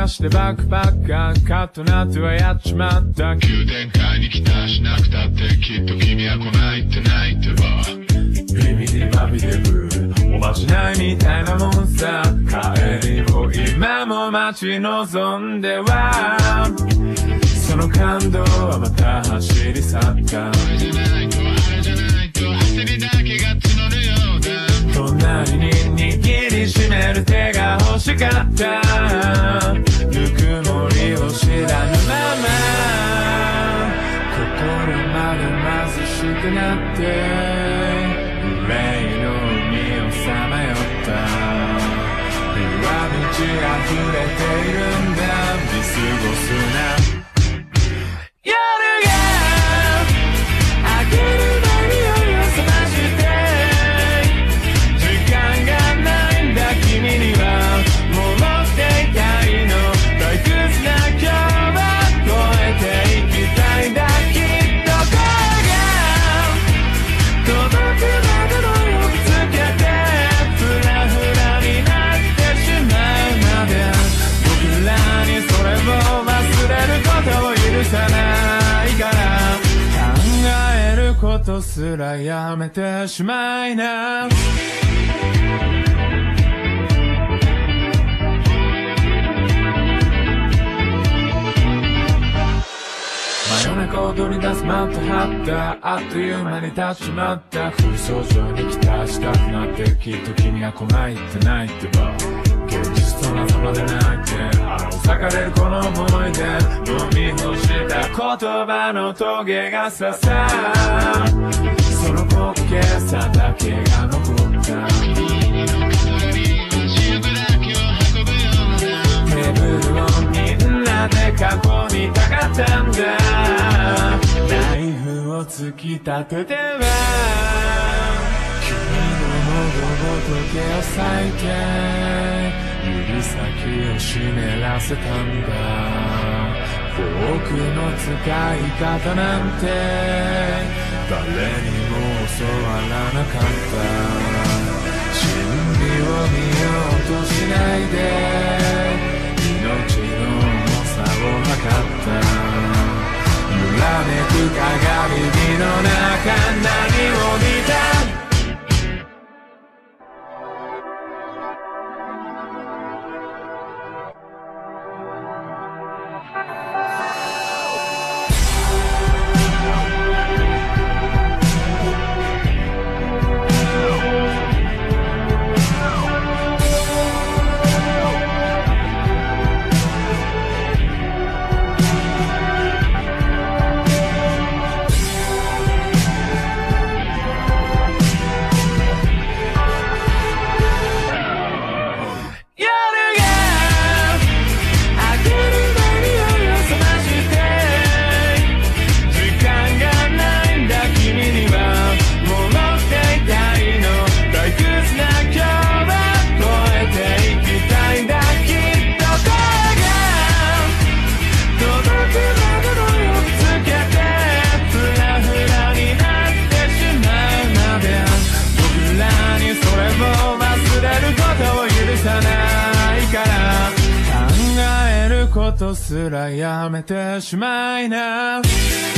なしでバックパッカーカッとなってはやっちまった急展開に来たしなくたってきっと君は来ないってないってばビビディバビデブおまじないみたいなもんさ帰りを今も待ち望んではその感動はまた走り去ったあれじゃないと焦りだけが募るようだ隣に握りしめる手が欲しかったぬくもりを知らぬまま心まで貧しくなって憂いの海をさまよった岩道溢れているんだ見過ごすな夜が明ける前に夜を覚まして時間がないんだ君には戻っていたいの退屈な今日は越えていきたいんだきっと声が届くまでの夜つけてフラフラになってしまうまで僕らにそれを忘れることを許さないから考えることすらやめてしまいな真夜中踊り出すマントハッタあっという間に立ちまった空想上に期待したくなってきっと君が来ないってないってば現実と仲間でないってあの裂かれるこの思い出飲み干した言葉のトゲが刺さその滑稽さだけが残ったテーブルをみんなで囲みたかったんだナイフを突き立てては君の喉ごと毛を裂いて指先を湿らせたんだフォークの使い方なんて誰にも教わらなかった真理を見ようとしないで命の重さを測った揺らめく鏡の中何を見たことすらやめてしまいな